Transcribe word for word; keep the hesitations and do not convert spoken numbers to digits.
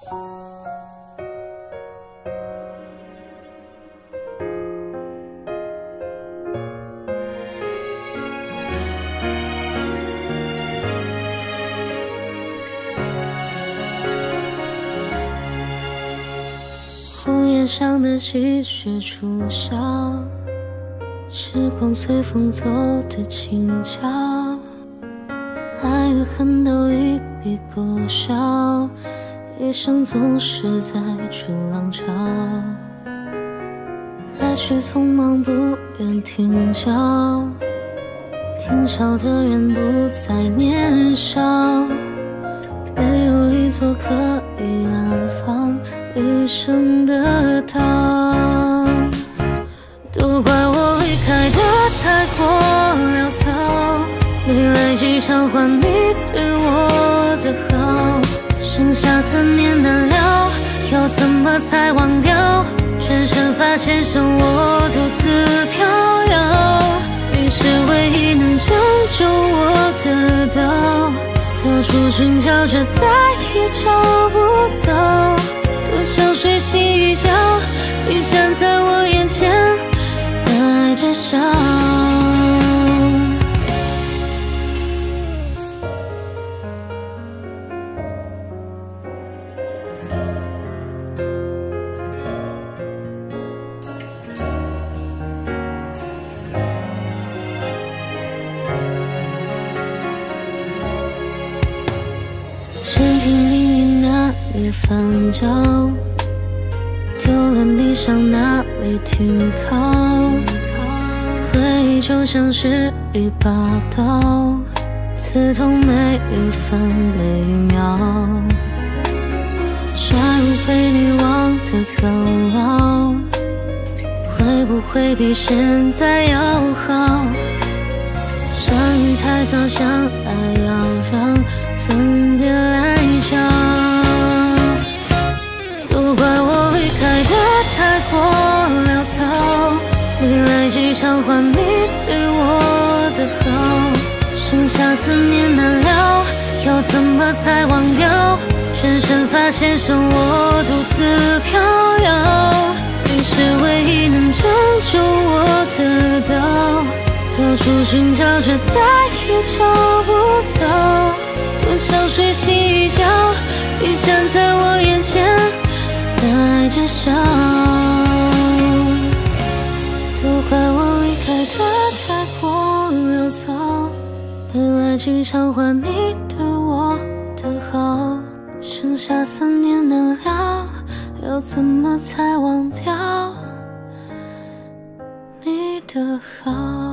屋檐上的积雪初消，时光随风走的轻巧，爱与恨都一笔勾销，一生总是在逐浪潮，来去匆忙不愿停脚，听潮的人不再年少，没有一座可以安放一生的岛，都怪我离开的太过潦草，没来及偿还你对我的好，剩下思念难了，要怎么才忘掉？转身发现剩我独自飘摇，你是唯一能拯救我的岛，到处寻找却再也找不到。多想睡醒一觉，你站在我眼前，带着笑。任凭命运哪里翻搅，丢了你向哪里停靠？回忆就像是一把刀，刺痛每一分每一秒，杀入被你忘得更牢，会不会比现在要好？相遇太早，相爱要让分别来瞧，都怪我离开的太过潦草，没来及偿还你对我的好，剩下思念难了，要怎么才忘掉？转身发现剩我独自飘摇，你是唯一能拯救我的岛，到处寻找却再也找不到。多想睡醒一觉，你站在我眼前，带着笑，都怪我离开的太过潦草，没来及偿还你对我的好，剩下思念难了，要怎么才忘掉你的好？